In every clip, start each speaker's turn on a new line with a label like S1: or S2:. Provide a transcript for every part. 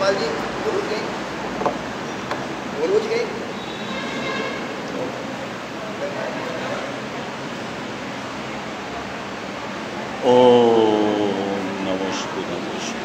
S1: गोपाल जी बोलूज गए
S2: ओम नमस्ते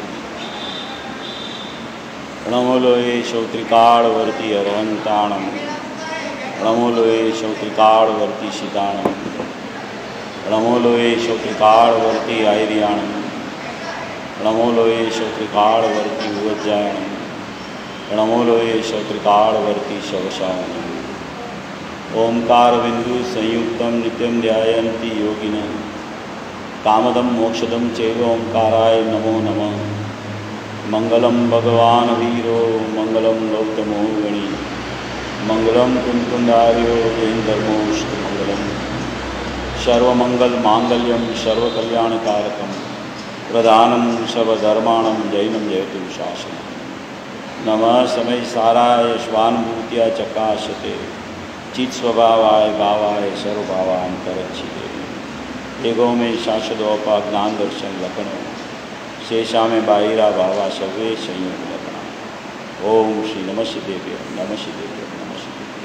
S2: प्रणमोलोये श्रोत्रिकाळवर्ती अरहन्ताणं प्रणमोलोये श्रोत्रिकाळवर्ती शीताणं प्रणमोलोये श्रोत्रिकाळवर्ती आयर्याणं प्रणमोलोये श्रोत्रिकाळवर्ती उवज्जायणं प्रणमोलोये श्रोत्रिकाळवर्ती शवशायणम् ओंकारबिंदु संयुक्तं नित्यं ध्यायन्ति योगिनः कामदं मोक्षदं चैव ओंकाराय नमो नमः। मंगलम भगवान वीरो मंगलम गौतमो गणी मंगलम कुंकुंडार्यो जैन धर्मोष्ट मंगलम सर्वमंगल मांगल्यम सर्वकल्याणकारकम प्रधानम सर्वधर्माणम जैनम जयतु शासनम। नमः समय साराय स्वानुभूत्या चकाशते चित स्वभावाय भावाय सर्वभावांतरच्छिते एगो में शाश्वतोपा ज्ञान दर्शन लखनऊ शेषा में बाहिरा भावा सर्वे संयोग लखना। ओम श्री नमः शिदेव्य नमः शिदेव्य नमः शिदेव्य।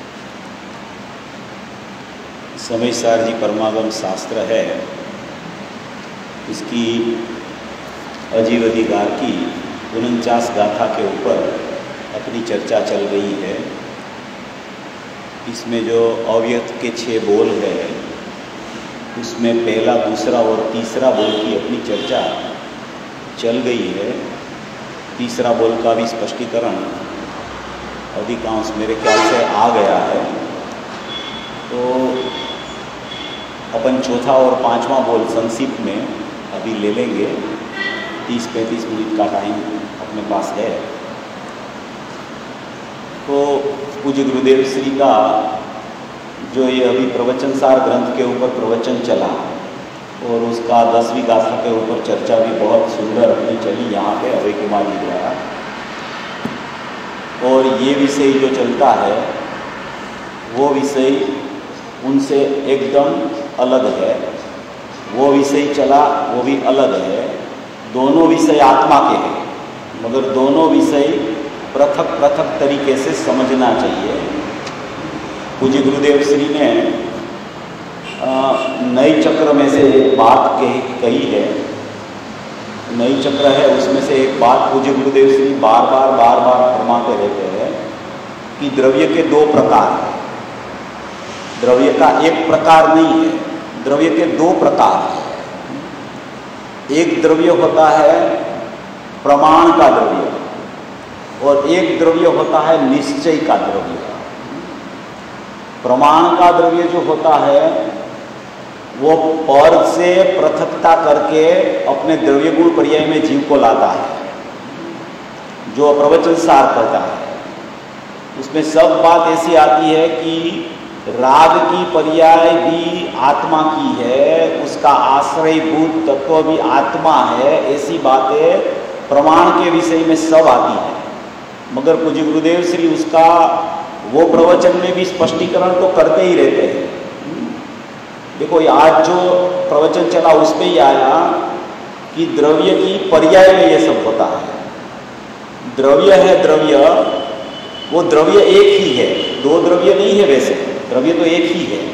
S2: समय सार जी परमागम शास्त्र है, इसकी अजीब अधिकार की 49 गाथा के ऊपर अपनी चर्चा चल रही है। इसमें जो अव्यक्त के 6 बोल है उसमें पहला दूसरा और तीसरा बोल की अपनी चर्चा चल गई है। तीसरा बोल का भी स्पष्टीकरण अधिकांश मेरे ख्याल से आ गया है, तो अपन चौथा और पांचवा बोल संक्षिप्त में अभी ले लेंगे। 30-35 मिनट का टाइम अपने पास है। तो पूज्य गुरुदेव श्री का जो ये अभी प्रवचनसार ग्रंथ के ऊपर प्रवचन चला और उसका 10वीं गाथा के ऊपर चर्चा भी बहुत सुंदर अपनी चली यहाँ पे अभय कुमार जी द्वारा। और ये विषय जो चलता है वो विषय उनसे एकदम अलग है। वो विषय चला वो भी अलग है। दोनों विषय आत्मा के हैं, मगर दोनों विषय पृथक पृथक तरीके से समझना चाहिए। पूज्य गुरुदेव श्री ने नई चक्र में से एक बात कही है। नई चक्र है उसमें से एक बात पूज्य गुरुदेव श्री बार बार फरमाते रहते हैं कि द्रव्य के 2 प्रकार हैं। द्रव्य का एक प्रकार नहीं है, द्रव्य के 2 प्रकार हैं। एक द्रव्य होता है प्रमाण का द्रव्य और एक द्रव्य होता है निश्चय का द्रव्य। प्रमाण का द्रव्य जो होता है वो पर से पृथकता करके अपने द्रव्य गुण पर्याय में जीव को लाता है, जो प्रवचन सार करता है। उसमें सब बात ऐसी आती है कि राग की पर्याय भी आत्मा की है, उसका आश्रयभूत तत्व भी आत्मा है। ऐसी बातें प्रमाण के विषय में सब आती है, मगर पूज्य गुरुदेव श्री उसका वो प्रवचन में भी स्पष्टीकरण तो करते ही रहते हैं। देखो आज जो प्रवचन चला उसमें ही आया कि द्रव्य की पर्याय में ये सब होता है। द्रव्य है द्रव्य, वो द्रव्य एक ही है, 2 द्रव्य नहीं है। वैसे द्रव्य तो एक ही है।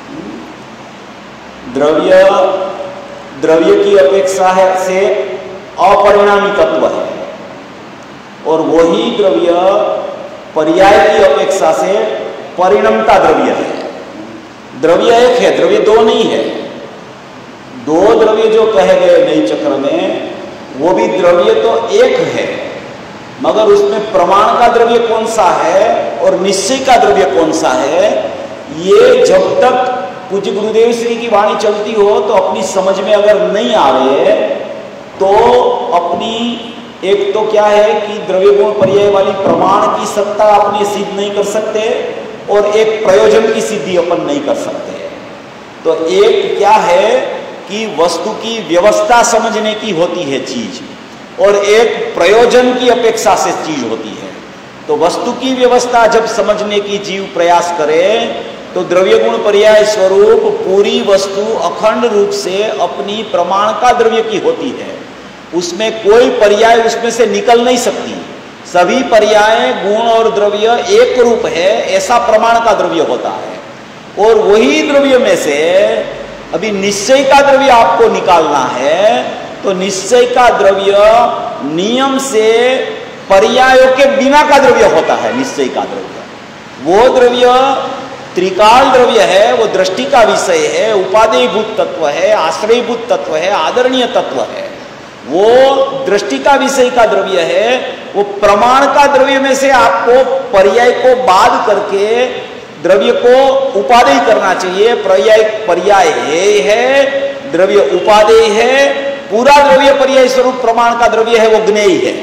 S2: द्रव्य की अपेक्षा है से अपरिणामी तत्व है, और वही द्रव्य पर्याय की अपेक्षा से परिणमता द्रव्य है। द्रव्य एक है, द्रव्य 2 नहीं है। 2 द्रव्य जो कहे गए नई चक्र में वो भी द्रव्य तो एक है, मगर उसमें प्रमाण का द्रव्य कौन सा है और निश्चय का द्रव्य कौन सा है, ये जब तक पूज्य गुरुदेव श्री की वाणी चलती हो तो अपनी समझ में अगर नहीं आवे तो अपनी एक तो क्या है कि द्रव्य गुण पर्याय वाली प्रमाण की सत्ता अपनी सिद्ध नहीं कर सकते और एक प्रयोजन की सिद्धि अपन नहीं कर सकते। तो एक क्या है कि वस्तु की व्यवस्था समझने की होती है चीज, और एक प्रयोजन की अपेक्षा से चीज होती है। तो वस्तु की व्यवस्था जब समझने की जीव प्रयास करे तो द्रव्य गुण पर्याय स्वरूप पूरी वस्तु अखंड रूप से अपनी प्रमाण का द्रव्य की होती है। उसमें कोई पर्याय उसमें से निकल नहीं सकती। सभी पर्याय गुण और द्रव्य एक रूप है ऐसा प्रमाण का द्रव्य होता है। और वही द्रव्य में से अभी निश्चय का द्रव्य आपको निकालना है, तो निश्चय का द्रव्य नियम से पर्यायों के बिना का द्रव्य होता है। निश्चय का द्रव्य वो द्रव्य त्रिकाल द्रव्य है, वो दृष्टि का विषय है, उपादेयभूत तत्व है, आश्रयभूत तत्व है, आदरणीय तत्व है। वो दृष्टि का विषय का द्रव्य है। वो प्रमाण का द्रव्य में से आपको पर्याय को बाद करके द्रव्य को उपादेय करना चाहिए। पर्याय है, द्रव्य उपादेय है। पूरा द्रव्य पर्याय स्वरूप प्रमाण का द्रव्य है, वो ज्ञेय है।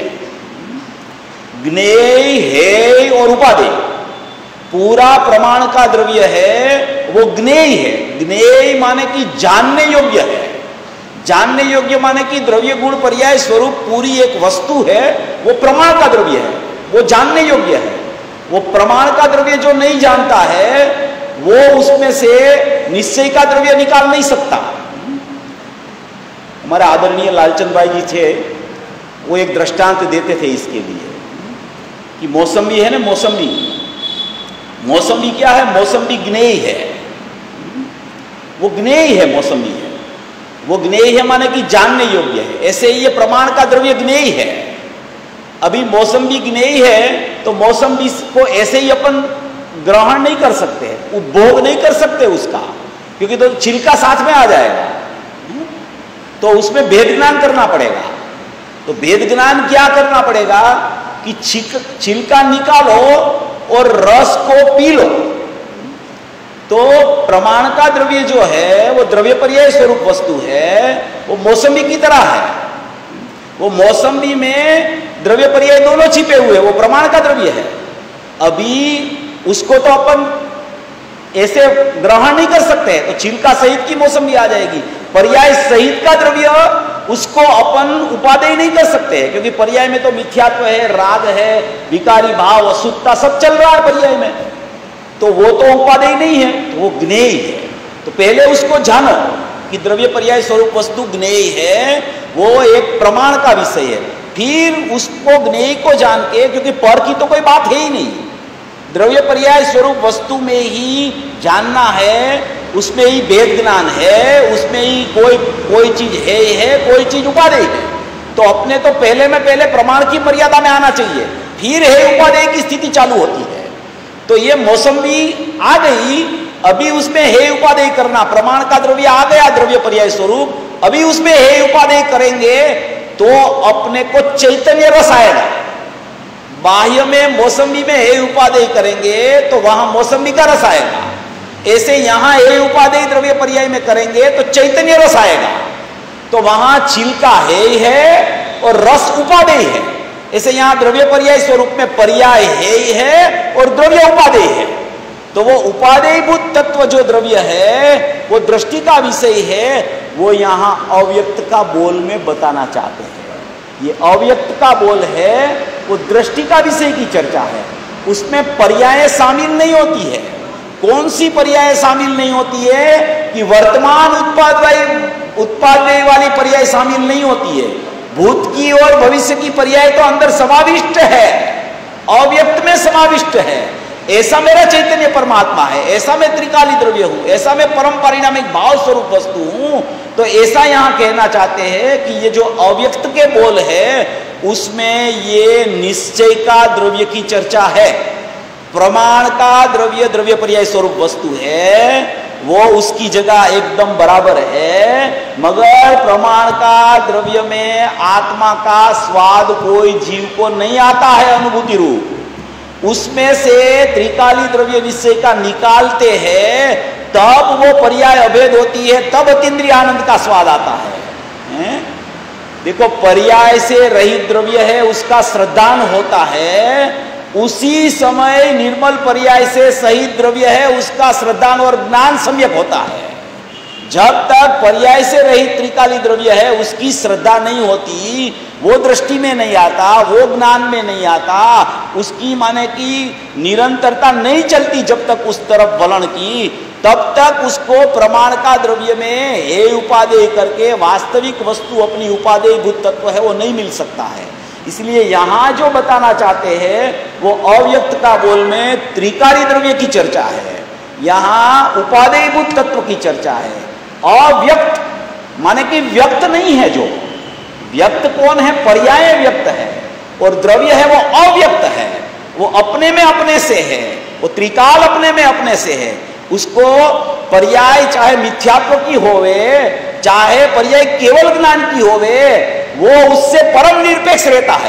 S2: ज्ञेय है और उपादेय पूरा प्रमाण का द्रव्य है, वो ज्ञेय है। ज्ञेय माने कि जानने योग्य है। जानने योग्य माने कि द्रव्य गुण पर्याय स्वरूप पूरी एक वस्तु है, वो प्रमाण का द्रव्य है, वो जानने योग्य है। वो प्रमाण का द्रव्य जो नहीं जानता है, वो उसमें से निश्चय का द्रव्य निकाल नहीं सकता। हमारे आदरणीय लालचंद भाई जी थे, वो एक दृष्टांत देते थे इसके लिए कि मौसम्बी है ना, मौसम्बी क्या है? मौसम्बी ज्ञेय है, वो ज्ञेय है। मौसम्बी है, वो ज्ञेय है माने कि जानने योग्य है। ऐसे ही ये प्रमाण का द्रव्य ज्ञेय है। अभी मौसम्बी ज्ञेय है, तो मौसम्बी को ऐसे ही अपन ग्रहण नहीं कर सकते, उपभोग नहीं कर सकते उसका, क्योंकि तो छिलका साथ में आ जाएगा, तो उसमें भेद ज्ञान करना पड़ेगा। तो भेद ज्ञान क्या करना पड़ेगा कि छिलका निकालो और रस को पी लो। तो प्रमाण का द्रव्य जो है वो द्रव्य पर्याय स्वरूप वस्तु है, वो मौसम्बी की तरह है। वो मौसम्बी में द्रव्य पर्याय दोनों छिपे हुए, वो प्रमाण का द्रव्य है। अभी उसको तो अपन ऐसे ग्रहण नहीं कर सकते, तो छिलका सहित की मौसम्बी आ जाएगी। पर्याय सहित का द्रव्य उसको अपन उपादेय नहीं कर सकते, क्योंकि पर्याय में तो मिथ्यात्व है, राग है, विकारी भाव, अशुद्धता सब चल रहा है पर्याय में, तो वो तो उपादेय नहीं है, तो वो ज्ञेय है। तो पहले उसको जानो कि द्रव्य पर्याय स्वरूप वस्तु ज्ञेय है, वो एक प्रमाण का विषय है। फिर उसको ज्ञेय को जान के, क्योंकि पर की तो कोई बात है ही नहीं, द्रव्य पर्याय स्वरूप वस्तु में ही जानना है, उसमें ही भेद ज्ञान है, उसमें ही कोई चीज है, कोई चीज उपादेय है। तो अपने तो पहले प्रमाण की मर्यादा में आना चाहिए, फिर है उपादेय की स्थिति चालू होती है। तो ये मौसम्बी आ गई, अभी उसमें हे उपादेय करना, प्रमाण का द्रव्य आ गया द्रव्य पर्याय स्वरूप, अभी उसमें हे उपादेय करेंगे तो अपने को चैतन्य रस आएगा। बाह्य में मौसम्बी में हे उपादेय करेंगे तो वहां मौसम्बी का रस आएगा। ऐसे यहां हे उपादेय द्रव्य पर्याय में करेंगे तो चैतन्य रस आएगा। तो वहां छिलका है और रस उपादेय है। ऐसे यहां द्रव्य पर्याय स्वरूप में पर्याय है और द्रव्य उपादेय है। तो वो उपादेयभूत तत्व जो द्रव्य है वो दृष्टि का विषय है, वो यहां अव्यक्त का बोल में बताना चाहते हैं। ये अव्यक्त का बोल है, वो दृष्टि का विषय की चर्चा है, उसमें पर्याय शामिल नहीं होती है। कौन सी पर्याय शामिल नहीं होती है कि वर्तमान उत्पादय वाली पर्याय शामिल नहीं होती है। भूत की और भविष्य की पर्याय तो अंदर समाविष्ट है, अव्यक्त में समाविष्ट है। ऐसा मेरा चैतन्य परमात्मा है, ऐसा मैं त्रिकाली द्रव्य हूं, ऐसा मैं परम परिणामिक भाव स्वरूप वस्तु हूं। तो ऐसा यहां कहना चाहते हैं कि ये जो अव्यक्त के बोल है उसमें ये निश्चय का द्रव्य की चर्चा है। प्रमाण का द्रव्य द्रव्य पर्याय स्वरूप वस्तु है, वो उसकी जगह एकदम बराबर है, मगर प्रमाण का द्रव्य में आत्मा का स्वाद कोई जीव को नहीं आता है अनुभूति रूप। उसमें से त्रिकाली द्रव्य निश्चय का निकालते हैं, तब वो पर्याय अभेद होती है, तब अतीन्द्रिय आनंद का स्वाद आता है। देखो, पर्याय से रहित द्रव्य है, उसका श्रद्धान होता है, उसी समय निर्मल पर्याय से सहित द्रव्य है, उसका श्रद्धान और ज्ञान सम्यक होता है। जब तक पर्याय से रहित त्रिकाली द्रव्य है उसकी श्रद्धा नहीं होती, वो दृष्टि में नहीं आता, वो ज्ञान में नहीं आता, उसकी माने कि निरंतरता नहीं चलती जब तक उस तरफ वलन की, तब तक उसको प्रमाण का द्रव्य में हे उपादेय करके वास्तविक वस्तु अपनी उपादेय भूत तत्व है वो नहीं मिल सकता है। इसलिए यहां जो बताना चाहते हैं वो अव्यक्त का बोल में त्रिकाली द्रव्य की चर्चा है, यहां उपादेयभूत तत्व की चर्चा है। अव्यक्त माने कि व्यक्त नहीं है, जो व्यक्त कौन है, पर्याय व्यक्त है, और द्रव्य है वो अव्यक्त है, वो अपने में अपने से है, वो त्रिकाल अपने में अपने से है। उसको पर्याय चाहे मिथ्यात्व की होवे, चाहे पर्याय केवल ज्ञान की होवे, वो उससे परम निरपेक्ष रहता है,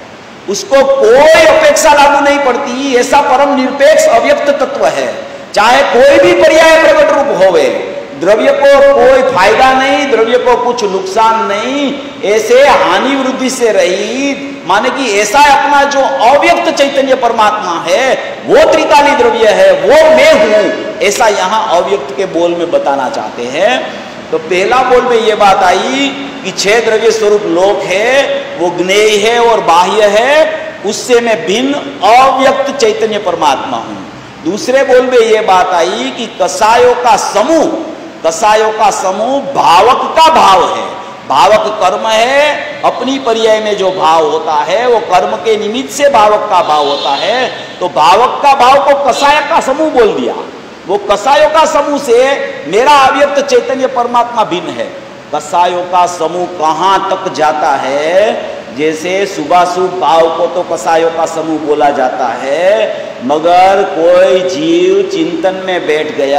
S2: उसको कोई अपेक्षा लागू नहीं पड़ती, ऐसा परम निरपेक्ष अव्यक्त तत्व है। चाहे कोई भी पर्याय प्रकट रूप होवे, द्रव्य को कोई फायदा नहीं, द्रव्य को कुछ नुकसान नहीं, ऐसे हानि वृद्धि से रहित, माने कि ऐसा अपना जो अव्यक्त चैतन्य परमात्मा है वो त्रिकाली द्रव्य है, वो मैं हूं, ऐसा यहां अव्यक्त के बोल में बताना चाहते हैं। तो पहला बोल में ये बात आई कि 6 द्रव्य स्वरूप लोक है, वो ज्ञेय है और बाह्य है, उससे मैं भिन्न अव्यक्त चैतन्य परमात्मा हूं। दूसरे बोल में ये बात आई कि कसायों का समूह, कसायों का समूह भावक का भाव है, भावक कर्म है, अपनी पर्याय में जो भाव होता है वो कर्म के निमित्त से भावक का भाव होता है। तो भावक का भाव को कसाय का समूह बोल दिया, वो कसायों का समूह से मेरा अव्यक्त चैतन्य परमात्मा भिन्न है। कसायों का समूह कहां तक जाता है, जैसे शुभाशुभ भाव को तो कसायों का समूह बोला जाता है, मगर कोई जीव चिंतन में बैठ गया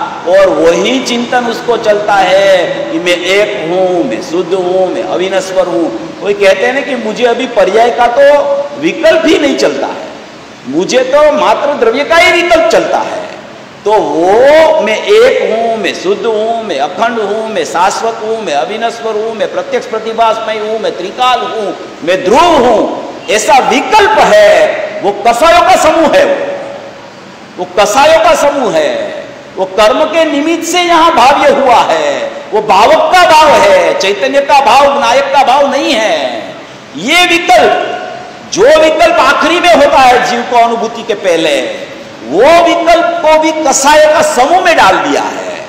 S2: और वही चिंतन उसको चलता है कि मैं एक हूं, मैं शुद्ध हूं, मैं अविनश्वर हूं। कोई कहते हैं ना कि मुझे अभी पर्याय का तो विकल्प ही नहीं चलता है, मुझे तो मात्र द्रव्य का ही विकल्प चलता है। तो वो मैं एक हूं, मैं शुद्ध हूं, मैं अखंड हूं, मैं शाश्वत हूं, मैं अविनश्वर हूं, मैं प्रत्यक्ष प्रतिभासमय हूं, मैं त्रिकाल हूं, मैं ध्रुव हूं, ऐसा विकल्प है, वो कसायों का समूह है, वो कसायों का समूह है, वो कर्म के निमित्त से यहां भाव्य हुआ है, वो भावक का भाव है, चैतन्य का भाव, नायक का भाव नहीं है। ये विकल्प, जो विकल्प आखिरी में होता है जीव को अनुभूति के पहले, वो विकल्प को भी कसायों का समूह में डाल दिया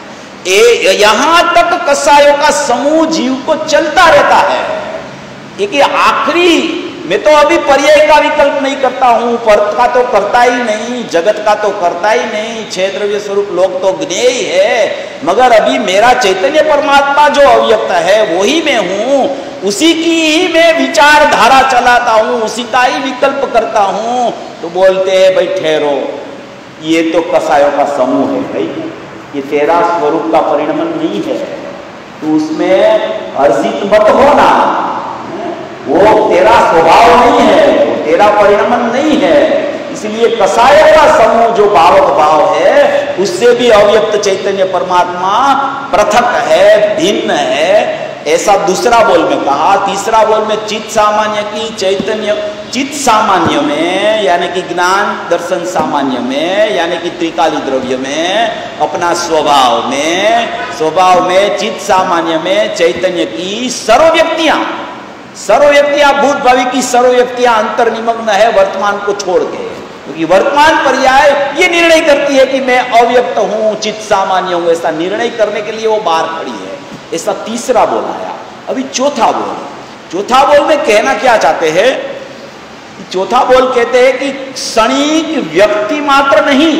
S2: है। यहां तक कसायों का समूह जीव को चलता रहता है, क्योंकि आखिरी मैं तो अभी पर्याय का विकल्प नहीं करता हूं, पर का तो करता ही नहीं, जगत का तो करता ही नहीं, 6 द्रव्य स्वरूप लोक तो ज्ञेय है, मगर अभी मेरा चैतन्य परमात्मा जो अव्यक्त है वही मैं हूं, उसी की ही मैं विचारधारा चलाता हूं, उसी का ही विकल्प करता हूं। तो बोलते हैं भाई ठहरो, ये तो कसायों का समूह है भाई, ये तेरा स्वरूप का परिणमन नहीं है, तो उसमें हर्षित मत होना, वो तेरा स्वभाव नहीं है, वो तेरा परिणमन नहीं है। इसलिए कसायों का समूह जो भावक भाव है, उससे भी अव्यक्त चैतन्य परमात्मा पृथक है, भिन्न है, ऐसा दूसरा बोल में कहा। तीसरा बोल में चित्त सामान्य की चैतन्य, चित्त सामान्य में यानी कि ज्ञान दर्शन सामान्य में यानी कि त्रिकाली द्रव्य में, अपना स्वभाव में चित्त सामान्य में चैतन्य की सर्वव्यक्तियां भूत भावी की सर्वव्यक्तियां अंतर्निमग्न है वर्तमान को छोड़ के, क्योंकि वर्तमान पर्याय ये निर्णय करती है कि मैं अव्यक्त हूं, चित्त सामान्य हूं, ऐसा निर्णय करने के लिए वो बाहर खड़ी है। ऐसा तीसरा बोल आया। अभी चौथा बोल में कहना क्या चाहते हैं? चौथा बोल कहते हैं कि क्षणिक व्यक्ति मात्र नहीं,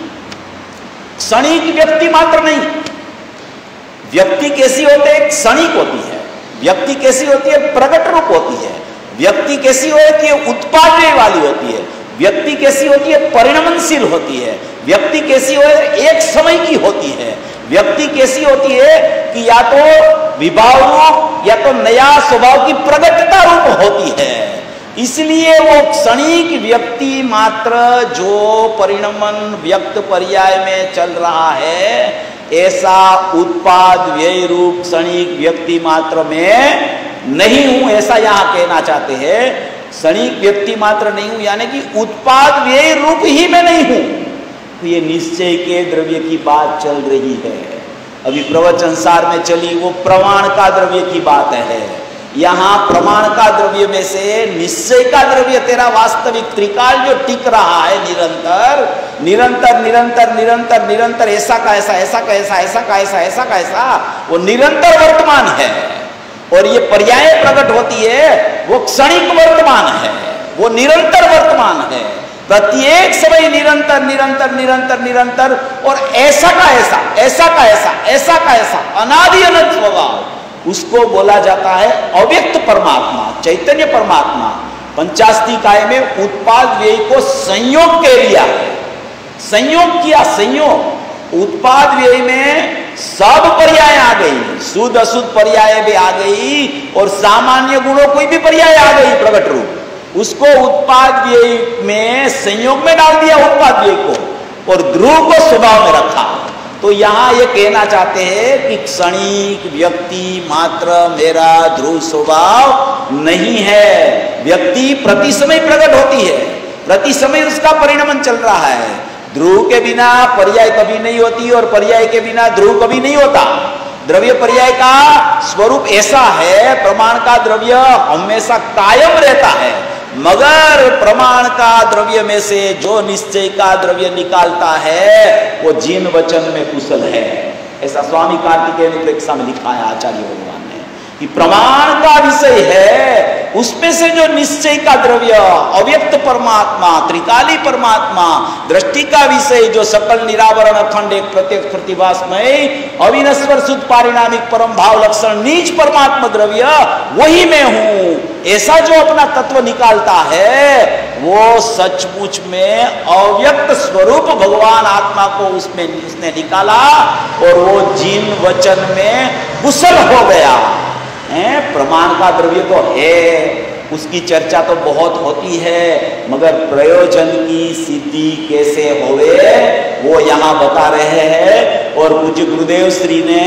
S2: क्षणिक व्यक्ति मात्र नहीं। व्यक्ति कैसी होती है? क्षणिक होती है। व्यक्ति कैसी होती है? प्रकट रूप होती है। व्यक्ति कैसी होती है? उत्पादने वाली होती है। व्यक्ति कैसी होती है? परिणमनशील होती है। व्यक्ति कैसी हो? एक समय की होती है। व्यक्ति कैसी होती है कि या तो विभाव रूप या तो नया स्वभाव की प्रगटता रूप होती है। इसलिए वो क्षणिक व्यक्ति मात्र जो परिणमन व्यक्त पर्याय में चल रहा है, ऐसा उत्पाद व्यय रूप क्षणिक व्यक्ति मात्र में नहीं हूं, ऐसा यहां कहना चाहते हैं। क्षणिक व्यक्ति मात्र नहीं हूं यानी कि उत्पाद व्यय रूप ही मैं नहीं हूं। तो ये निश्चय के द्रव्य की बात चल रही है। अभी प्रवचन सार में चली वो प्रमाण का द्रव्य की बात है। यहां प्रमाण का द्रव्य में से निश्चय का द्रव्य तेरा वास्तविक त्रिकाल जो टिक रहा है निरंतर निरंतर निरंतर निरंतर निरंतर, ऐसा का ऐसा, ऐसा का ऐसा, ऐसा का ऐसा, ऐसा का ऐसा, वो निरंतर वर्तमान है। और ये पर्याय प्रकट होती है वो क्षणिक वर्तमान है, वो निरंतर वर्तमान है, प्रत्येक समय निरंतर निरंतर निरंतर निरंतर, और ऐसा का ऐसा, ऐसा का ऐसा, ऐसा का ऐसा अनादि अनंत स्वभाव, उसको बोला जाता है अव्यक्त परमात्मा, चैतन्य परमात्मा। पंचास्तिकाय में उत्पाद व्यय को संयोग कह लिया है, संयोग किया, संयोग। उत्पाद व्यय में सब पर्याय आ गई, शुद्ध अशुद्ध पर्याय भी आ गई और सामान्य गुणों कोई भी पर्याय आ गई प्रकट रूप, उसको उत्पाद व्यय में संयोग में डाल दिया उत्पाद व्यय को, और ध्रुव को स्वभाव में रखा। तो यहां ये कहना चाहते हैं कि क्षणिक व्यक्ति मात्र मेरा ध्रुव स्वभाव नहीं है। व्यक्ति प्रति समय प्रकट होती है, प्रति समय उसका परिणमन चल रहा है। ध्रुव के बिना पर्याय कभी नहीं होती और पर्याय के बिना ध्रुव कभी नहीं होता। द्रव्य पर्याय का स्वरूप ऐसा है, प्रमाण का द्रव्य हमेशा कायम रहता है, मगर प्रमाण का द्रव्य में से जो निश्चय का द्रव्य निकालता है वो जिन वचन में कुशल है। ऐसा स्वामी कार्तिकेय ने प्रेक्षा में लिखा है आचार्य भगवान ने, कि प्रमाण का विषय है, उसमें से जो निश्चय का द्रव्य अव्यक्त परमात्मा, त्रिकाली परमात्मा, दृष्टि का विषय जो सकल निरावरण अखंड एक प्रत्यक्ष प्रतिभासमय अविनश्वर शुद्ध पारिणामिक परम भाव लक्षण नीच परमात्मा द्रव्य वही मैं हूं, ऐसा जो अपना तत्व निकालता है वो सचमुच में अव्यक्त स्वरूप भगवान आत्मा को उसने निकाला और वो जिन वचन में कुशल हो गया। प्रमाण का द्रव्य तो है, उसकी चर्चा तो बहुत होती है, मगर प्रयोजन की सिद्धि कैसे होवे वो यहां बता रहे हैं। और पूज्य गुरुदेव श्री ने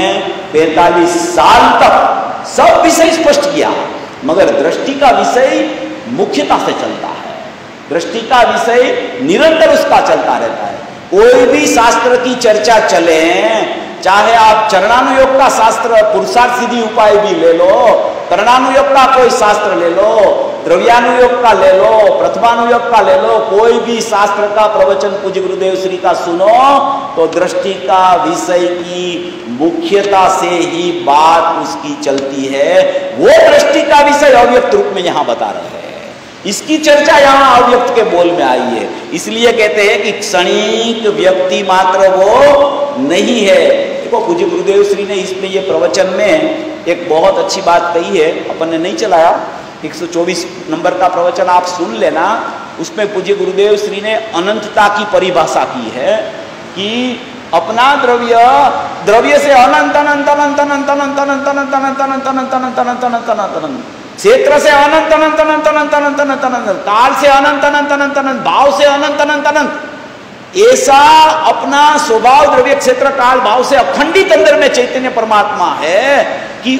S2: 45 साल तक सब विषय स्पष्ट किया, मगर दृष्टि का विषय मुख्यता से चलता है, दृष्टि का विषय निरंतर उसका चलता रहता है। कोई भी शास्त्र की चर्चा चले, चाहे आप चरणानुयोग का शास्त्र पुरुषार्थ सिद्धि उपाय भी ले लो, करणानुयोग का कोई शास्त्र ले लो, द्रव्यानुयोग का ले लो, प्रथमानुयोग का ले लो, कोई भी शास्त्र का प्रवचन पूज्य गुरुदेव श्री का सुनो तो दृष्टि का विषय की मुख्यता से ही बात उसकी चलती है। वो दृष्टि का विषय अव्यक्त रूप में यहां बता रहे हैं, इसकी चर्चा यहां अव्यक्त के बोल में आई है। इसलिए कहते हैं कि क्षणिक व्यक्ति मात्र वो नहीं है। देखो पूज्य गुरुदेव श्री ने इसमें ये प्रवचन में एक बहुत अच्छी बात कही है, अपन ने नहीं चलाया, 124 नंबर का प्रवचन आप सुन लेना। उसमें पूज्य गुरुदेव श्री ने अनंतता की परिभाषा की है कि अपना द्रव्य से अनंत अनंत अनंत अनंत अनंत अनंत अनंत अनंत अनंत अनंत अनंत अनंत अनंत अनंत अनंत, क्षेत्र से अनंत अनंत अनंत अनंत अनंत अनंत अनंत, काल से अनंत अनंत अनंत अनंत, भाव से अनंत अनंत अनंत, ऐसा अपना स्वभाव द्रव्य क्षेत्र काल भाव से अखंडित अंदर में चैतन्य परमात्मा है कि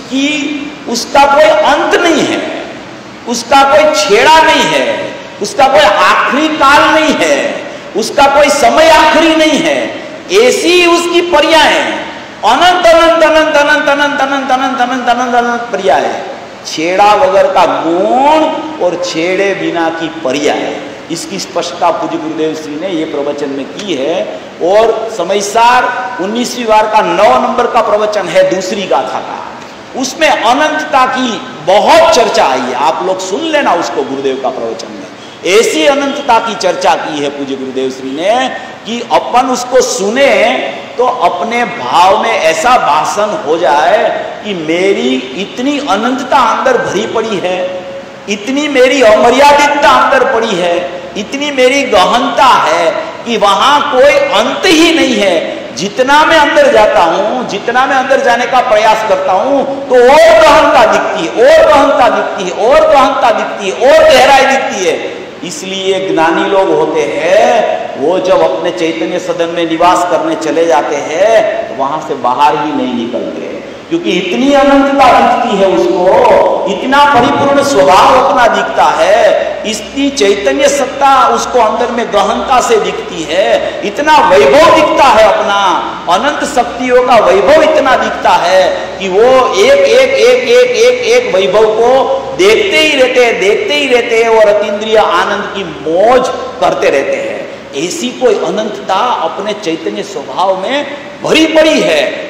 S2: उसका कोई अंत नहीं है, उसका कोई छेड़ा नहीं है, उसका कोई आखिरी काल नहीं है, उसका कोई समय आखिरी नहीं है। ऐसी उसकी पर्याय अनंत अनंत अनंत अनंत अनंत अनंत अनंत अनंत अनंत अनंत पर्याय, छेड़ा वगैरह का गुण और छेड़े बिना की पर्याय, इसकी स्पष्टता पूज्य गुरुदेव श्री ने ये प्रवचन में की है। और समयसार 19वीं वार का 9 नंबर का प्रवचन है दूसरी गाथा का, उसमें अनंतता की बहुत चर्चा आई है, आप लोग सुन लेना उसको। गुरुदेव का प्रवचन में ऐसी अनंतता की चर्चा की है पूज्य गुरुदेव श्री ने कि अपन उसको सुने तो अपने भाव में ऐसा भाषण हो जाए कि मेरी इतनी अनंतता अंदर भरी पड़ी है, इतनी मेरी अमर्यादितता अंदर पड़ी है, इतनी मेरी गहनता है कि वहां कोई अंत ही नहीं है। जितना मैं अंदर जाता हूं, जितना मैं अंदर जाने का प्रयास करता हूं तो और गहनता दिखती है, और गहनता दिखती है, और गहनता दिखती है, और गहराई दिखती है। इसलिए ज्ञानी लोग होते हैं वो जब अपने चैतन्य सदन में निवास करने चले जाते हैं तो वहां से बाहर ही नहीं निकलते, क्योंकि इतनी अनंतता दिखती है उसको, इतना परिपूर्ण स्वभाव अपना दिखता है, इतनी चैतन्य सत्ता उसको अंदर में गहनता से दिखती है, इतना वैभव दिखता है, अपना अनंत शक्तियों का वैभव इतना दिखता है कि वो एक एक एक एक एक एक वैभव को देखते ही रहते हैं और अतीन्द्रिय आनंद की मौज करते रहते हैं। ऐसी कोई अनंतता अपने चैतन्य स्वभाव में भरी पड़ी है।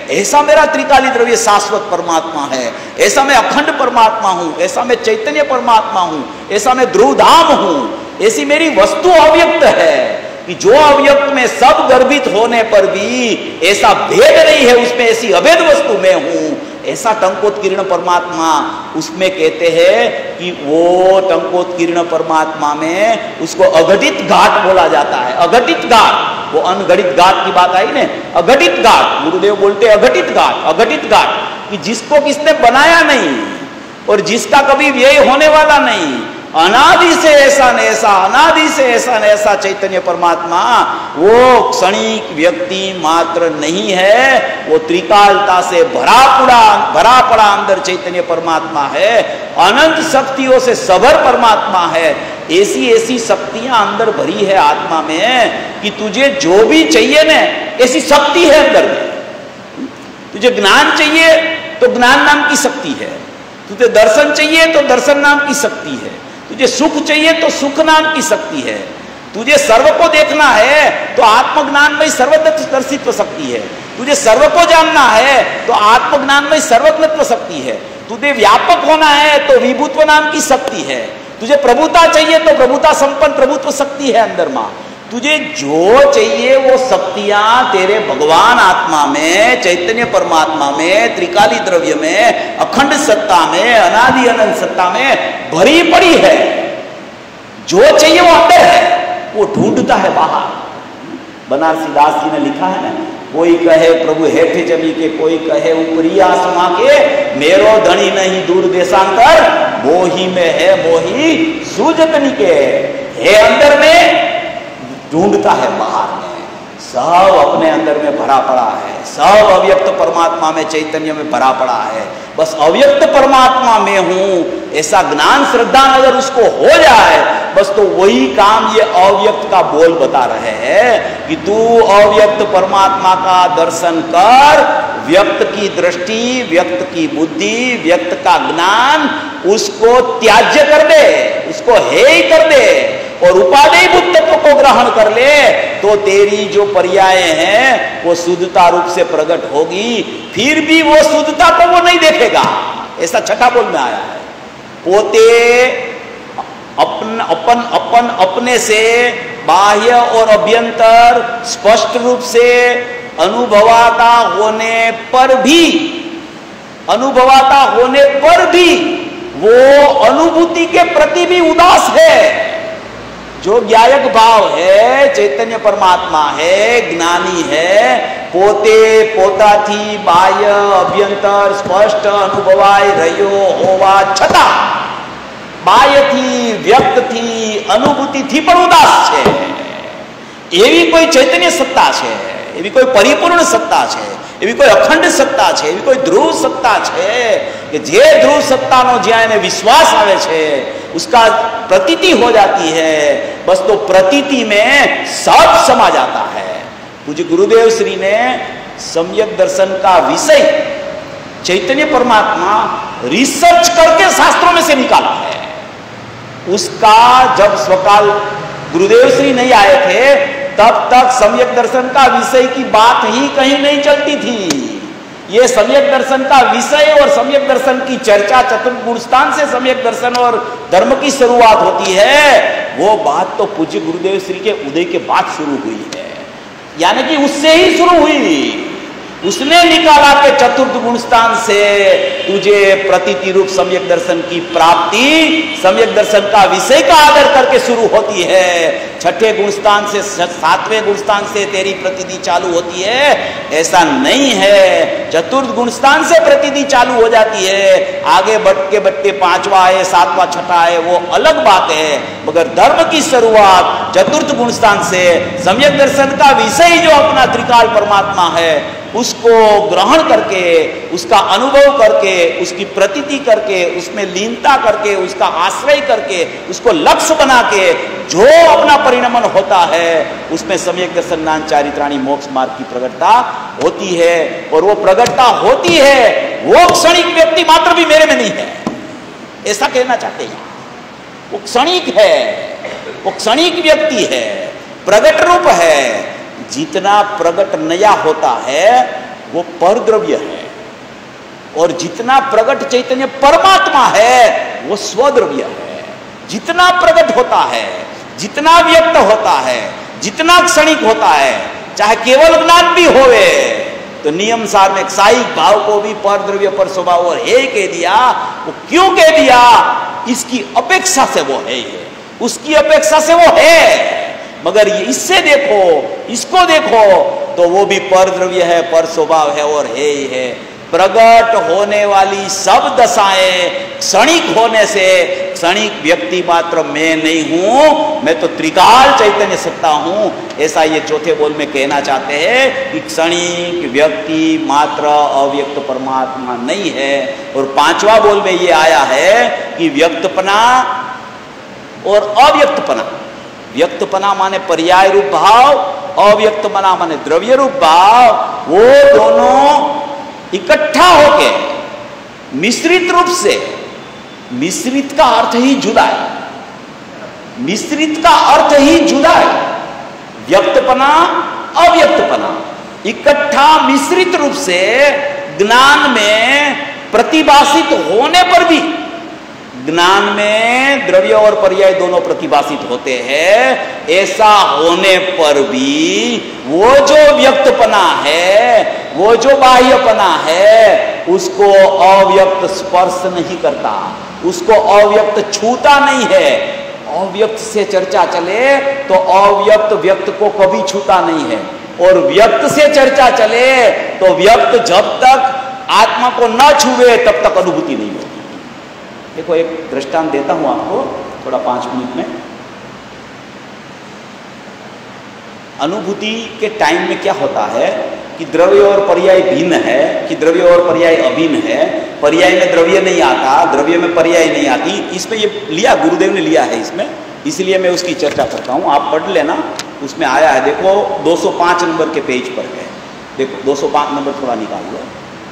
S2: ऐसा मेरा त्रिकाली द्रव्य शाश्वत परमात्मा है, ऐसा मैं अखंड परमात्मा हूं, ऐसा मैं चैतन्य परमात्मा हूं, ऐसा मैं ध्रुवधाम हूं, ऐसी मेरी वस्तु अव्यक्त है कि जो अव्यक्त में सब गर्भित होने पर भी ऐसा भेद नहीं है, उसमें ऐसी अभेद वस्तु मैं हूं, ऐसा टंकोत्कीर्ण परमात्मा, उसमें कहते हैं कि वो टंकोत्कीर्ण परमात्मा में उसको अघटित घाट बोला जाता है। अघटित घाट, वो अनगढ़ित घाट की बात आई ने, अघटित घाट, गुरुदेव बोलते अघटित घाट, अघटित घाट कि जिसको किसने बनाया नहीं और जिसका कभी व्यय होने वाला नहीं, अनादि से ऐसा न ऐसा, अनादि से ऐसा न ऐसा चैतन्य परमात्मा, वो क्षणिक व्यक्ति मात्र नहीं है, वो त्रिकालता से भरा पड़ा अंदर चैतन्य परमात्मा है, अनंत शक्तियों से सभर परमात्मा है। ऐसी ऐसी शक्तियां अंदर भरी है आत्मा में कि तुझे जो भी चाहिए ना, ऐसी शक्ति है अंदर में। तुझे ज्ञान चाहिए तो ज्ञान नाम की शक्ति है, तुझे दर्शन चाहिए तो दर्शन नाम की शक्ति है, तुझे सुख चाहिए तो सुख नाम की शक्ति है, तुझे सर्व को देखना है तो आत्मज्ञान में सर्वदर्शित्व शक्ति है, तुझे सर्व को जानना है तो आत्मज्ञान में सर्वज्ञत्व शक्ति है, तुझे व्यापक होना है तो विभुत्व नाम की शक्ति है, तुझे प्रभुता चाहिए तो प्रभुता संपन्न प्रभुत्व शक्ति है अंदर मां। तुझे जो चाहिए वो शक्तियां तेरे भगवान आत्मा में, चैतन्य परमात्मा में, त्रिकाली द्रव्य में, अखंड सत्ता में, अनादि अनंत सत्ता में भरी पड़ी है। जो चाहिए वो अंदर है, वो ढूंढता है बाहर। बनारसी दास जी ने लिखा है ना, कोई कहे प्रभु हेठ जमी के, कोई कहे ऊपरी आसमां के, मेरो धनी नहीं दूर देशांतर, मोही में है मोही सूजतनी के। है अंदर में, ढूंढता है बाहर में, सब अपने अंदर में भरा पड़ा है, सब अव्यक्त परमात्मा में, चैतन्य में भरा पड़ा है। बस अव्यक्त परमात्मा में हूं ऐसा ज्ञान श्रद्धा अगर उसको हो जाए, बस तो वही काम ये अव्यक्त का बोल बता रहे हैं कि तू अव्यक्त परमात्मा का दर्शन कर, व्यक्त की दृष्टि, व्यक्त की बुद्धि, व्यक्त का ज्ञान उसको त्याज्य कर दे, उसको हेय कर दे और उपादेय बुद्ध तत्व को ग्रहण कर ले, तो तेरी जो पर्याय हैं वो शुद्धता रूप से प्रकट होगी। फिर भी वो शुद्धता को वो नहीं देखेगा, ऐसा छठा बोल में आया है। पोते अपन अपने से बाह्य और अभ्यंतर स्पष्ट रूप से अनुभवाता होने पर भी वो अनुभूति के प्रति भी उदास है। जो ज्ञायक भाव है, चैतन्य परमात्मा है, ज्ञानी है, पोते पोता थी बाह्य अभ्यंतर स्पष्ट अनुभवाय रह्यो होवा छता, बाह्य थी, व्यक्त थी, अनुभूति थी पर उदास है। एवी कोई चैतन्य सत्ता है, एवी कोई परिपूर्ण सत्ता है, एवी कोई अखंड सत्ता है, एवी कोई ध्रुव सत्ता है कि जे ध्रुव सत्ता नो ज्याने विश्वास आवे छे उसका प्रतीति हो जाती है। बस तो प्रतीति में सब समा जाता है। पूज्य गुरुदेव श्री ने सम्यक दर्शन का विषय चैतन्य परमात्मा रिसर्च करके शास्त्रों में से निकाला है। उसका जब स्वकाल गुरुदेव श्री नहीं आए थे तब तक सम्यक दर्शन का विषय की बात ही कहीं नहीं चलती थी। ये सम्यक दर्शन का विषय और सम्यक दर्शन की चर्चा चतुर्थ गुणस्थान से सम्यक दर्शन और धर्म की शुरुआत होती है। वो बात तो पूज्य गुरुदेव श्री के उदय के बाद शुरू हुई है, यानी कि उससे ही शुरू हुई। उसने निकाला कि चतुर्थ गुणस्थान से तुझे प्रतीति रूप सम्यक दर्शन की प्राप्ति सम्यक दर्शन का विषय का आदर करके शुरू होती है। छठे गुणस्थान से सातवें गुणस्थान से तेरी प्रतीति चालू होती है, ऐसा नहीं है। चतुर्थ गुणस्थान से प्रतीति चालू हो जाती है, आगे बढ़ते बढ़ते पांचवा है, सातवां, छठा है, वो अलग बात है। मगर धर्म की शुरुआत चतुर्थ गुणस्थान से सम्यक दर्शन का विषय जो अपना त्रिकाल परमात्मा है उसको ग्रहण करके, उसका अनुभव करके, उसकी प्रतीति करके, उसमें लीनता करके, उसका आश्रय करके, उसको लक्ष्य बना के जो अपना परिणमन होता है उसमें सम्यक दर्शन ज्ञान चारित्राणी मोक्ष मार्ग की प्रगटता होती है। और वो प्रगटता होती है, वो क्षणिक व्यक्ति मात्र भी मेरे में नहीं है, ऐसा कहना चाहते हैं। वो क्षणिक है, वो क्षणिक व्यक्ति है, प्रगट रूप है। जितना प्रगट नया होता है वो पर द्रव्य है, और जितना प्रकट चैतन्य परमात्मा है वो स्वद्रव्य है। जितना प्रकट होता है, जितना व्यक्त होता है, जितना क्षणिक होता है, चाहे केवल ज्ञान भी होवे, तो नियम सार में साइक भाव को भी पर द्रव्य पर स्वभाव और है कह दिया। वो क्यों कह दिया? इसकी अपेक्षा से वो है, उसकी अपेक्षा से वो है। मगर ये इससे देखो, इसको देखो, तो वो भी पर द्रव्य है, पर स्वभाव है और है ही है। प्रकट होने वाली सब दशाएं क्षणिक होने से क्षणिक व्यक्ति मात्र मैं नहीं हूं, मैं तो त्रिकाल चैतन्य सत्ता हूं, ऐसा ये चौथे बोल में कहना चाहते हैं कि क्षणिक व्यक्ति मात्र अव्यक्त परमात्मा नहीं है। और पांचवा बोल में ये आया है कि व्यक्तपना और अव्यक्तपना, व्यक्तपना माने पर्याय रूप भाव, अव्यक्तपना माने द्रव्य रूप भाव, वो दोनों इकट्ठा होके मिश्रित रूप से, मिश्रित का अर्थ ही जुदा है, मिश्रित का अर्थ ही जुदा है। व्यक्तपना अव्यक्तपना इकट्ठा मिश्रित रूप से ज्ञान में प्रतिभाषित होने पर भी, ज्ञान में द्रव्य और पर्याय दोनों प्रतिभाषित होते हैं, ऐसा होने पर भी वो जो व्यक्तपना है, वो जो बाह्यपना है, उसको अव्यक्त स्पर्श नहीं करता, उसको अव्यक्त छूता नहीं है। अव्यक्त से चर्चा चले तो अव्यक्त व्यक्त को कभी छूता नहीं है, और व्यक्त से चर्चा चले तो व्यक्त जब तक आत्मा को न छुए तब तक अनुभूति नहीं होती। देखो एक दृष्टांत देता हूं आपको थोड़ा 5 मिनट में। अनुभूति के टाइम में क्या होता है कि द्रव्य और पर्याय भिन्न है, कि द्रव्य और पर्याय अभिन्न है। पर्याय में द्रव्य नहीं आता, द्रव्य में पर्याय नहीं आती। इसमें ये लिया, गुरुदेव ने लिया है इसमें, इसलिए मैं उसकी चर्चा करता हूं। आप पढ़ लेना, उसमें आया है। देखो 205 नंबर के पेज पर है। देखो 205 नंबर थोड़ा निकाल लो,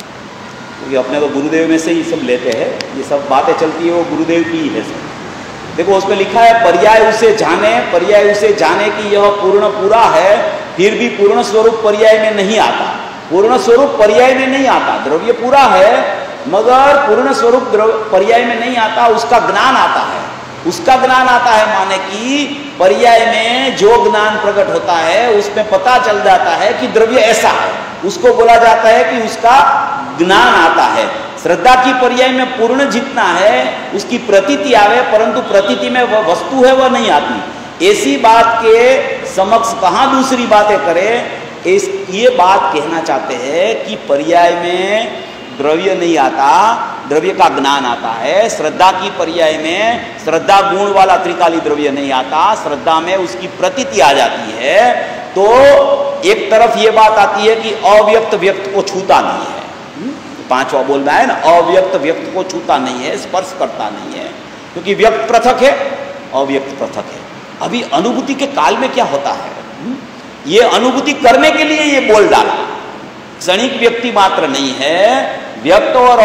S2: क्योंकि अपने तो गुरुदेव में से ही सब लेते हैं, ये सब बातें चलती है वो गुरुदेव की ही है सब। देखो उसमें लिखा है, पर्याय उसे जाने, पर्याय उसे जाने कि यह पूर्ण पूरा है, फिर भी पूर्ण स्वरूप पर्याय में नहीं आता। पूर्ण स्वरूप पर्याय में नहीं आता, द्रव्य पूरा है मगर पूर्ण स्वरूप पर्याय में नहीं आता, उसका ज्ञान आता है। उसका ज्ञान आता है माने कि पर्याय में जो ज्ञान प्रकट होता है उसमें पता चल जाता है कि द्रव्य ऐसा है, उसको बोला जाता है कि उसका ज्ञान आता है। श्रद्धा की पर्याय में पूर्ण जितना है उसकी प्रतीति आवे, परंतु प्रतीति में वह वस्तु है वह नहीं आती। ऐसी बात के समक्ष कहाँ दूसरी बातें करें। ये बात कहना चाहते हैं कि पर्याय में द्रव्य नहीं आता, द्रव्य का ज्ञान आता है। श्रद्धा की पर्याय में श्रद्धा गुण वाला त्रिकाली द्रव्य नहीं आता, श्रद्धा में उसकी प्रतीति आ जाती है। तो एक तरफ ये बात आती है कि अव्यक्त व्यक्त को छूता नहीं है, 5वां बोल रहा है ना, अव्यक्त व्यक्त को छूता नहीं है, स्पर्श करता नहीं है, क्योंकि व्यक्त पृथक है, अव्यक्त पृथक है। अभी अनुभूति के काल में क्या होता है, ये अनुभूति करने के लिए ये बोल डाला। क्षणिक व्यक्ति मात्र नहीं है, व्यक्त और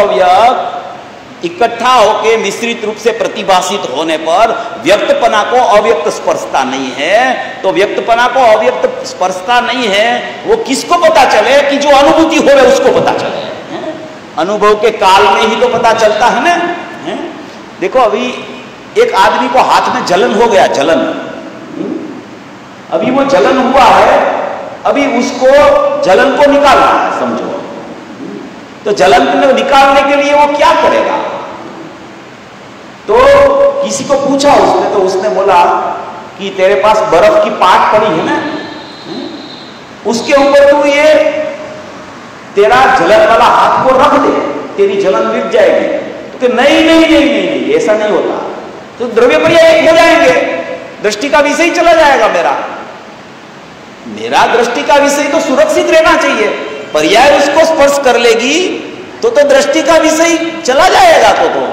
S2: अव्यक्त इकट्ठा होकर मिश्रित रूप से प्रतिभाषित होने पर व्यक्तपना को अव्यक्त स्पर्शता नहीं है। तो व्यक्तपना को अव्यक्त स्पर्शता नहीं है, वो किसको पता चले कि जो अनुभूति हो रहा है उसको पता चले। अनुभव के काल में ही तो पता चलता है ना। देखो अभी एक आदमी को हाथ में जलन हो गया, जलन, अभी वो जलन हुआ है, अभी उसको जलन को निकालना है, समझो। तो जलन को निकालने के लिए वो क्या करेगा? तो किसी को पूछा उसने, तो उसने बोला कि तेरे पास बर्फ की पाट पड़ी है ना, उसके ऊपर तू ये तेरा जलन वाला हाथ को रख दे, तेरी जलन मिट जाएगी। तो नहीं नहीं नहीं नहीं नहीं, ऐसा नहीं होता। तो द्रव्य पर्याय एक हो जाएंगे, दृष्टि का विषय चला जाएगा। मेरा दृष्टि का विषय तो सुरक्षित रहना चाहिए। पर्याय उसको स्पर्श कर लेगी तो दृष्टि का विषय चला जाएगा।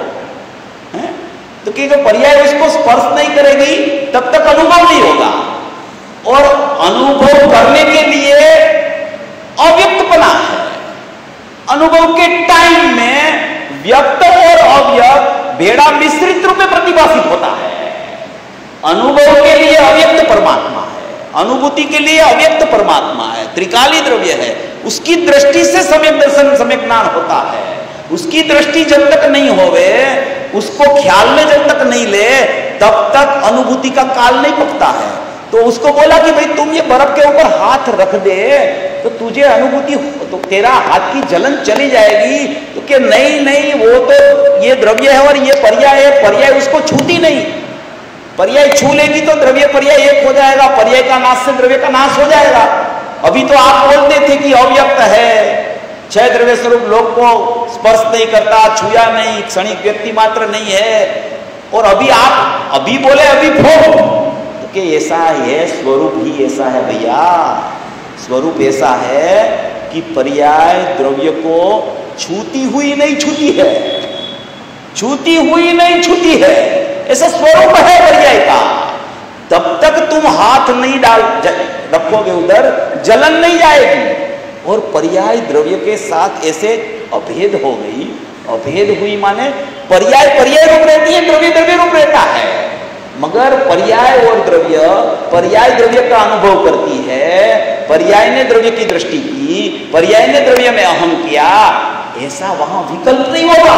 S2: तो क्योंकि पर्याय उसको स्पर्श नहीं करेगी तब तक अनुभव नहीं होगा, और अनुभव करने के लिए अव्यक्तपना है। अनुभव के टाइम में व्यक्त और अव्यक्त भेड़ा मिश्रित रूप में प्रतिभाषित होता है। अनुभव के लिए अव्यक्त परमात्मा है, अनुभूति के लिए अव्यक्त परमात्मा है, त्रिकाली द्रव्य है। उसकी दृष्टि से सम्यक दर्शन सम्यक ज्ञान होता है। उसकी दृष्टि जब तक नहीं होवे, उसको ख्याल में जब तक नहीं ले, तब तक अनुभूति का काल नहीं पकता है। तो उसको बोला कि भाई तुम ये बर्फ के ऊपर हाथ रख दे तो तुझे अनुभूति, तो तेरा हाथ की जलन चली जाएगी। तो कि नहीं नहीं, वो तो ये द्रव्य है और ये पर्याय है, पर्याय उसको छूती नहीं। पर्याय छू लेगी तो द्रव्य पर्याय एक हो जाएगा, पर्याय का नाश से द्रव्य का नाश हो जाएगा। अभी तो आप बोलते थे कि अव्यक्त है, छह द्रव्य स्वरूप लोक को स्पर्श नहीं करता, छुआ नहीं, क्षणिक व्यक्ति मात्र नहीं है, और अभी आप अभी बोले अभी भोग, तो कि ऐसा है, स्वरूप ही ऐसा है भैया। स्वरूप ऐसा है कि पर्याय द्रव्य को छूती हुई नहीं छूती है, छूती हुई नहीं छूती है, ऐसा स्वरूप है पर्याय का। तब तक तुम हाथ नहीं डाल रखोगे उधर, जलन नहीं जाएगी। और पर्याय द्रव्य के साथ ऐसे अभेद हो गई, अभेद हुई माने पर्याय पर्याय रूप रहती है, द्रव्य द्रव्य रूप रहता है, मगर पर्याय और द्रव्य, पर्याय द्रव्य का अनुभव करती है, पर्याय ने द्रव्य की दृष्टि की, पर्याय ने द्रव्य में अहम किया, ऐसा वहां विकल्प नहीं होगा।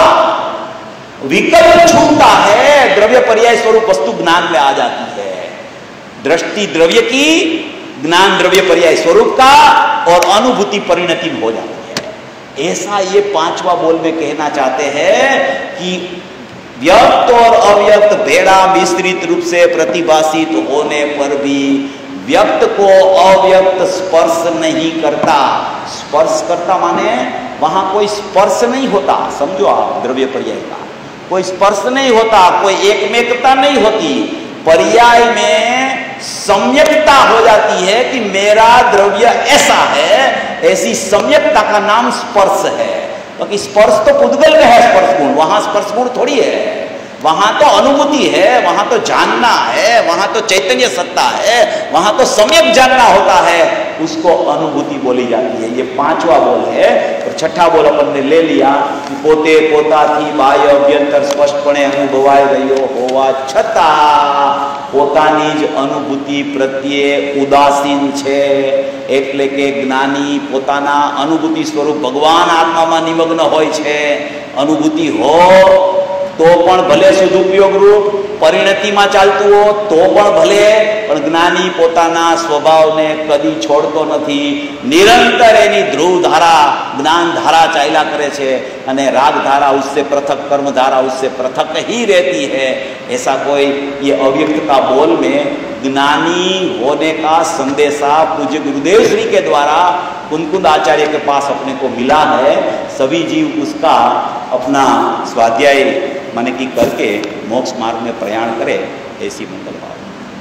S2: विकल्प छूटता है, द्रव्य पर्याय स्वरूप वस्तु ज्ञान में आ जाती है। दृष्टि द्रव्य की, ज्ञान द्रव्य पर्याय स्वरूप का, और अनुभूति परिणति हो जाती है। ऐसा ये पांचवा बोल में कहना चाहते हैं कि व्यक्त और अव्यक्त भेड़ा विस्तृत रूप से प्रतिभाषित होने पर भी व्यक्त को अव्यक्त स्पर्श नहीं करता। स्पर्श करता माने वहां कोई स्पर्श नहीं होता, समझो आप, द्रव्य पर्याय का कोई स्पर्श नहीं होता, कोई एकमेकता नहीं होती। पर्याय में सम्यकता हो जाती है कि मेरा द्रव्य ऐसा है, ऐसी सम्यकता का नाम स्पर्श है। क्योंकि स्पर्श तो पुद्गल में है, स्पर्श गुण, वहां स्पर्श गुण थोड़ी है, वहां तो अनुभूति है, वहां तो जानना है, वहां तो चैतन्य सत्ता है, वहां तो सम्यक जानना होता है, उसको अनुभूति बोली जाती है। ये पांचवा बोल है। और छठा बोल अपन ने ले लिया कि पोते पोताथी बाह्य अभ्यंतर स्पष्टपणे अनुभवाय गयो होवा छતાં પોતાની જ અનુભૂતિ પ્રત્યે ઉદાસીન છે, એટલે કે જ્ઞાની પોતાના અનુભૂતિ સ્વરૂપ ભગવાન આત્મામાં નિમગ્ન હોય છે। અનુભૂતિ હો તો પણ ભલે સદુપયોગ રૂપ, પરિણતિમાં ચાલતું હો તો પણ ભલે, પણ જ્ઞાની પોતાના સ્વભાવને કદી છોડતો નથી। નિરંતર એની ધ્રુવ ધારા જ્ઞાન ધાरा ચાલ્યા કરે છે, અને राग धारा उससे पृथक, कर्म धारा उससे पृथक ही रहती है। ऐसा कोई ये अव्यक्त का बोल में ज्ञानी होने का संदेशा पूज्य गुरुदेव श्री के द्वारा कुंकुंद आचार्य के पास अपने को मिला है। सभी जीव उसका अपना स्वाध्याय माने की करके मोक्ष मार्ग में प्रयाण करे, ऐसी मंगल भाव।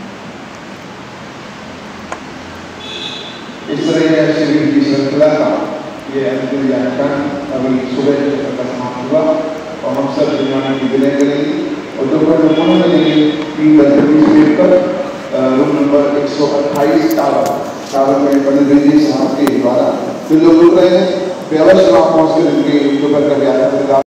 S1: इस तरह की श्रृंखला का ये अंतिम व्याख्यान अभी सुबह तक समाप्त हुआ, और हम सब जुर्माने की विनय करेंगे। और दोपहर में पुनः मिलेंगे 3:30 पर रूम नंबर 128 टावर में पंडित जी साहब के द्वारा। फिर लोग रुक रहे हैं, अवश्य वहाँ पहुँच कर इनके दोपहर का व्याख्यान